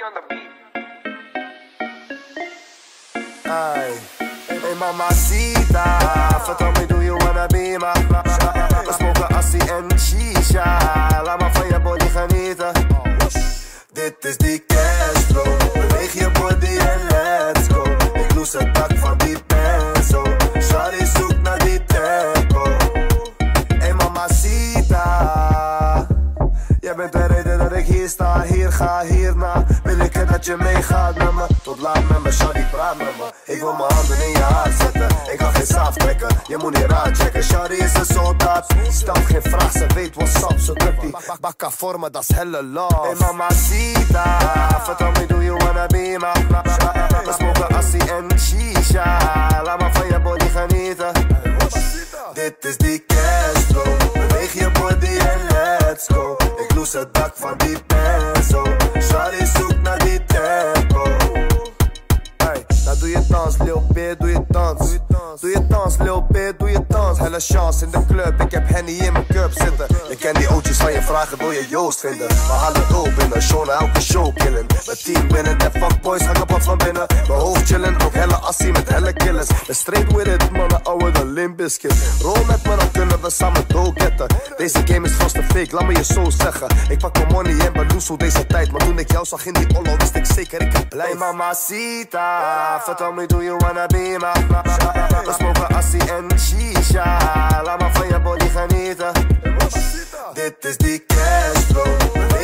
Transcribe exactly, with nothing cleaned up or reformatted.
Ay, hey mamacita, vertel me, do you wanna be my? We smoken assie en shisha, laat maar van je body genieten. Dit is die cashflow, beweeg je body en let's go. Ik loes het dak van die pencil, shawty zoekt naar die tempo. Hey mamacita, jij bent de reden dat ik hier sta, hier ga, hierna. Wil ik er dat je meegaat met me, tot laat met me, shawty praat met me. Ik wil mijn handen in je haar zetten, ik kan geen saaf trekken, je moet niet raar checken. Shawty is een soldaat, stel geen vraag, ze weet what's up. Zo drukt die bakka voor me, dat is helle love. Hey mamacita, vertel me, do you wanna be my? We smoken assie en shisha, laat maar van je body genieten. Dit is die cashflow, beweeg je body en let's go. Ik loes het dak van die pencil, shawty zoekt naar die tempo. Hey, nou doe je dans, Lil Peer, doe je dans. Doe je dans, Lil Peer, doe je dans. Helle chance in de club, ik heb Henny in mijn cup zitten. Je kent die ootjes van je vragen, wil je Joost vinden. We halen dope binnen, show na elke show killen. Mijn team binnen, de fuckboys gaan kapot van binnen. Mijn hoofd chillen, ook helle assie met helle killers. We straight with it, mannen, ouwe dan Limp Bizkit. Roll met me, dan kunnen we samen doorgetten. Deze game is vast te fake, laat me je zo zeggen. Ik pak mijn money en beloesel deze tijd. Maar toen ik jou zag in die ollo, wist ik zeker ik kan blijven. Hey mamacita, vertel me, do you wanna be my? We smoken assie en shisha, laat maar van je body genieten. Dit is die cashflow.